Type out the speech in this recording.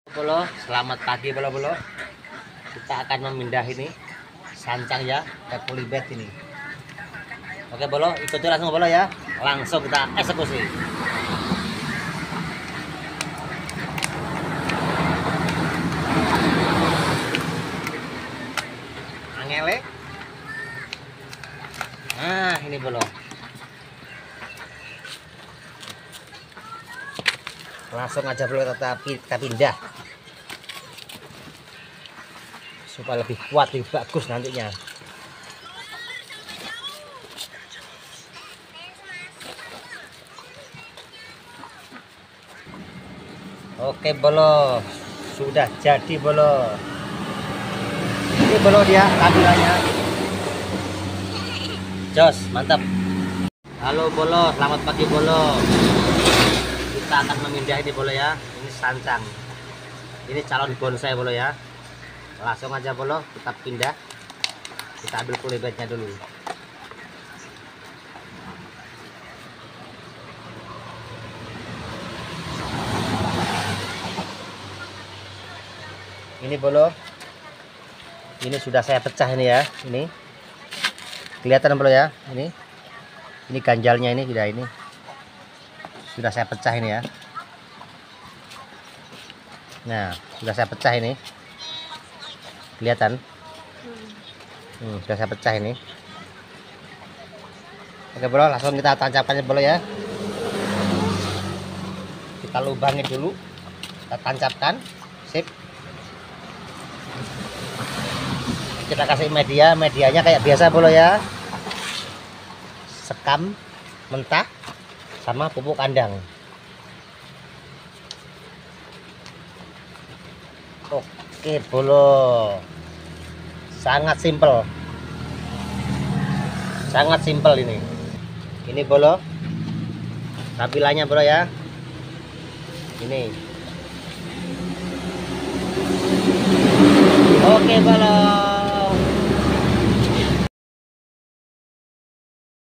Bolo, selamat pagi bolo. Kita akan memindah ini sancang ya ke kulibet ini. Oke bolo, ikuti langsung bolo ya. Langsung kita eksekusi. Angele. Nah, ini bolo. Langsung aja bolo kita pindah. Supaya lebih kuat, lebih bagus nantinya. Oke bolo, sudah jadi bolo. Ini bolo dia tampilannya. Jos, mantap. Halo bolo, selamat pagi bolo. Kita akan memindah ini bolo ya. Ini sancang. Ini calon bonsai bolo ya. Langsung aja bolo kita pindah, kita ambil kulibetnya dulu. Ini bolo, ini sudah saya pecah ini ya, ini kelihatan bolo ya, ini ganjalnya ini sudah saya pecah ini ya. Nah, sudah saya pecah ini. Kelihatan sudah saya pecah ini. Oke bro, langsung kita tancapkan bro ya. Kita lubangi dulu, kita tancapkan. Sip, kita kasih medianya kayak biasa bro ya, sekam mentah sama pupuk kandang. Oke bolo, sangat simpel ini bolo tampilannya bro ya. Ini oke bolo,